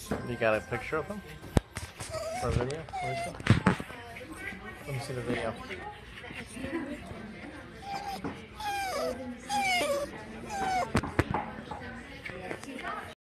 You got a picture of him? Or a video? Let me see the video.